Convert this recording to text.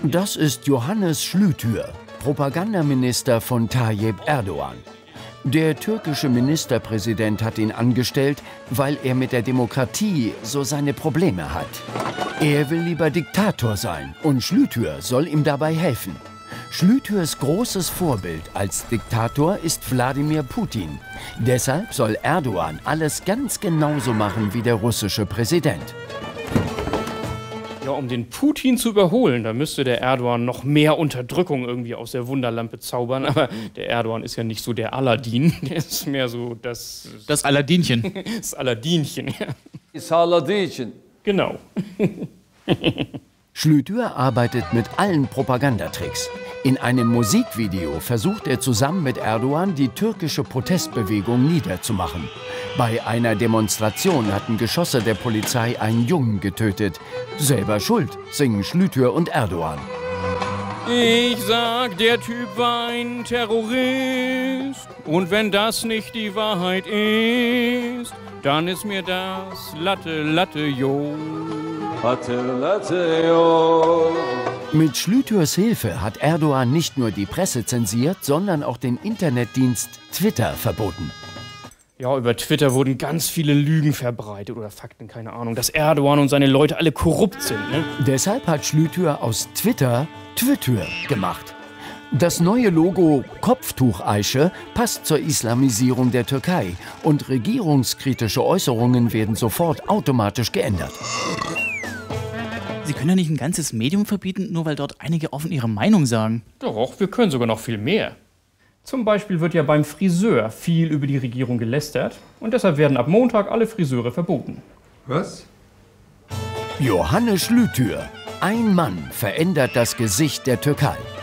Das ist Johannes Schlütür, Propagandaminister von Tayyip Erdogan. Der türkische Ministerpräsident hat ihn angestellt, weil er mit der Demokratie so seine Probleme hat. Er will lieber Diktator sein und Schlütür soll ihm dabei helfen. Schlütürs großes Vorbild als Diktator ist Wladimir Putin. Deshalb soll Erdogan alles ganz genauso machen wie der russische Präsident. Ja, um den Putin zu überholen, da müsste der Erdogan noch mehr Unterdrückung irgendwie aus der Wunderlampe zaubern. Aber der Erdogan ist ja nicht so der Aladdin, der ist mehr so das Aladinchen. Das Aladinchen, ja. Das Aladinchen. Genau. Schlütür arbeitet mit allen Propagandatricks. In einem Musikvideo versucht er zusammen mit Erdogan, die türkische Protestbewegung niederzumachen. Bei einer Demonstration hatten Geschosse der Polizei einen Jungen getötet. Selber schuld, singen Schlütür und Erdogan. Ich sag, der Typ war ein Terrorist. Und wenn das nicht die Wahrheit ist, dann ist mir das Latte, Latte, jo. Latte, Latte, jo. Mit Schlütürs Hilfe hat Erdogan nicht nur die Presse zensiert, sondern auch den Internetdienst Twitter verboten. Ja, über Twitter wurden ganz viele Lügen verbreitet oder Fakten, keine Ahnung, dass Erdogan und seine Leute alle korrupt sind, ne? Deshalb hat Schlütür aus Twitter Twitter gemacht. Das neue Logo Kopftucheiche passt zur Islamisierung der Türkei und regierungskritische Äußerungen werden sofort automatisch geändert. Sie können ja nicht ein ganzes Medium verbieten, nur weil dort einige offen ihre Meinung sagen. Doch, wir können sogar noch viel mehr. Zum Beispiel wird ja beim Friseur viel über die Regierung gelästert und deshalb werden ab Montag alle Friseure verboten. Was? Johannes Schlütür. Ein Mann verändert das Gesicht der Türkei.